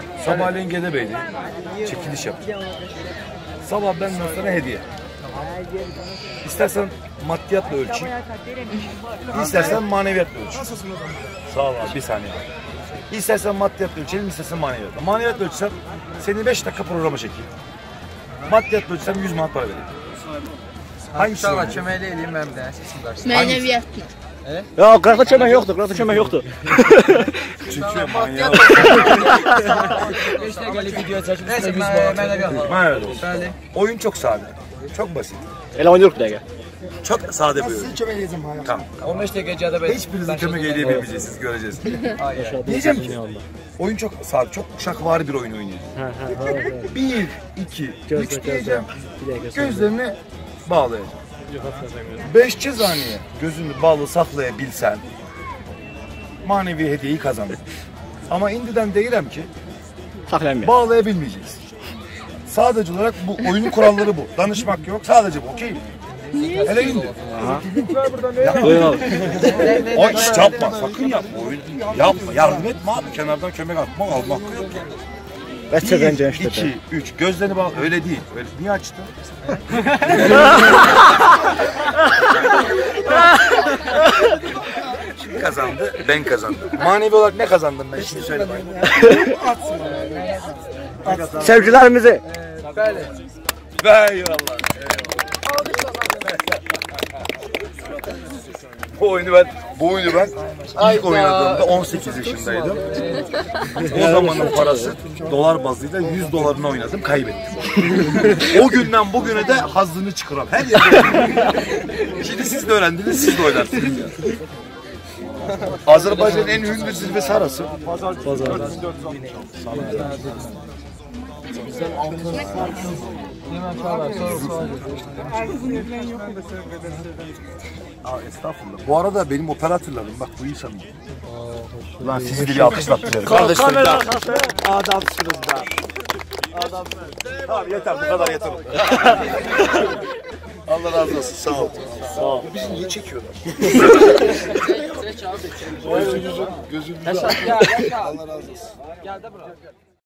Sabahleyin Gedebey'de çekiliş yaptım. Sabah benden sana hediye. İstersen maddiyatla ölçeyim, istersen maneviyatla ölçeyim. Sağ ol abi, bir saniye. İstersen maddiyatla ölçelim, istersen maneviyatla. Maneviyatla ölçsem seni 5 dakika programa çekeyim. Maddiyatla ölçsem 100 manat para vereyim. Hangisi? İnşallah köməkli eləyim mən bir dənə seçim qarşısında. Mənəviyyatdır. Ya qıraqda kömək yoxdur, qıraqda kömək yoxdur. Çünkü manyak. 5 dəqiqəlik video çəkib üstünə 100 manat. Maneviyat olsun. Oyun çok sade, çok basit. Elə oynayırıq bir dəqiqə. Çok sade bir oyun. Sizin kömək edəcəm hayat. Tamam. 15 dəqiqə Gədəbəy. Hiçbirinizin kömek edemeyeceksiniz, göreceğiz. Diyeceğim ki, oyun çok sade, çok uşakvari bir oyun oynayacağım. 1, 2, 3 diyeceğim. Gözlerini bağlayacağım. 5 saniye gözünü bağlı saklayabilsen manevi hediyeyi kazandın. Ama indiden deyirəm ki, Saxlayamayın. bağlayabilmeyeceksin. Sadece olarak bu oyunun kuralları bu. Danışmak yok, sadece bu. Okey mi? Hele indi. Buyurun. O iş yapma, sakın yapma. Oyun yapma, yardım etme abi. Kenardan kömek atma, almak yok. Bəs çəkəncə 1, 2, 3, gözlerini bağla. Öyle değil. Öyle. Niye açtın? Kim kazandı? Ben kazandım. Manevi olarak ne kazandım ben? Şimdi söyle bakayım. Sevgilərimizi. Bəli. Eyvallah. Bu oyunu ben ilk oynadığımda 18 yaşındaydım. O zamanın parası dolar bazıyla 100 dolarını oynadım, kaybettim. O günden bugüne de hazzını çıkaram. Her yerde. Şimdi siz de öğrendiniz, siz de oynarsınız. Azerbaycan'ın en ünlü zirvesi arası. Pazar. Estağfurullah. Bu arada benim operatörlerim bak bu iyi sanırım. Ulan sizi de bir alkışlattırıyorum. Kardeşlerim Kamera arkası adamsınız da. Tamam yeter, bu kadar yeter. Allah razı olsun, sağ ol. Sağ ol. Bizi niye çekiyorlar? Gözünüzü. Allah razı olsun. Gel də bura.